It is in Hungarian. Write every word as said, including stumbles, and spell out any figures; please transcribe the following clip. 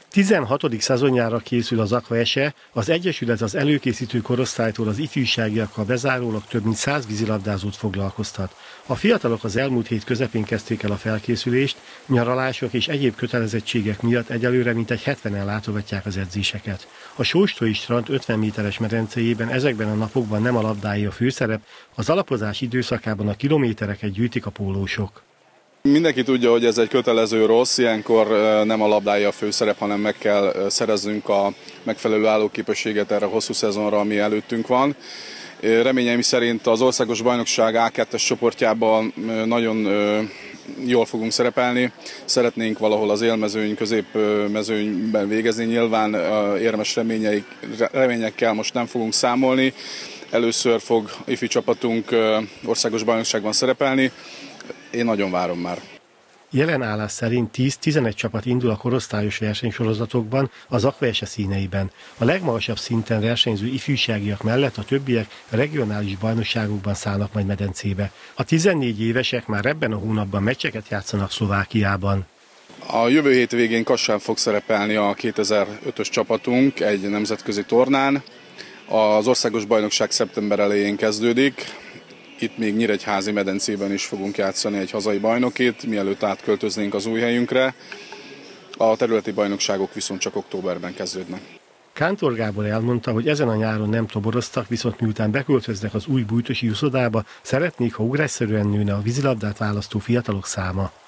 tizenhatodik szezonjára készül az Aquaese, az Egyesület az előkészítő korosztálytól az ifjúságiakkal bezárólag több mint száz vízilabdázót foglalkoztat. A fiatalok az elmúlt hét közepén kezdték el a felkészülést, nyaralások és egyéb kötelezettségek miatt egyelőre mintegy hetvenen látogatják az edzéseket. A Sóstói strand ötven méteres medencéjében ezekben a napokban nem a labdái a főszerep, az alapozás időszakában a kilométereket gyűjtik a pólósok. Mindenki tudja, hogy ez egy kötelező rossz, ilyenkor nem a labdája a főszerep, hanem meg kell szereznünk a megfelelő állóképességet erre a hosszú szezonra, ami előttünk van. Reményeim szerint az országos bajnokság á kettes csoportjában nagyon jól fogunk szerepelni. Szeretnénk valahol az élmezőny, középmezőnyben végezni. Nyilván érmes reményekkel most nem fogunk számolni. Először fog ifi csapatunk országos bajnokságban szerepelni. Én nagyon várom már. Jelen állás szerint tíz-tizenegy csapat indul a korosztályos versenysorozatokban az Aquaese színeiben. A legmagasabb szinten versenyző ifjúságiak mellett a többiek regionális bajnokságokban szállnak majd medencébe. A tizennégy évesek már ebben a hónapban meccseket játszanak Szlovákiában. A jövő hét végén Kassán fog szerepelni a kétezer-ötös csapatunk egy nemzetközi tornán. Az országos bajnokság szeptember elején kezdődik. Itt még Nyíregyházi medencében is fogunk játszani egy hazai bajnokit, mielőtt átköltöznénk az új helyünkre. A területi bajnokságok viszont csak októberben kezdődnek. Kántor Gábor elmondta, hogy ezen a nyáron nem toboroztak, viszont miután beköltöznek az új Bújtosi úszodába, szeretnék, ha ugrásszerűen nőne a vízilabdát választó fiatalok száma.